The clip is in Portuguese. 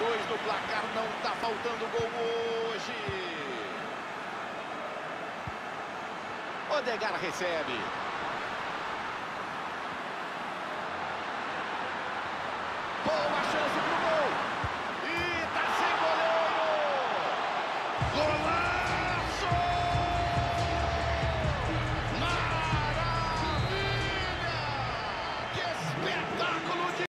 2 no placar, não tá faltando gol hoje. Odegaard recebe.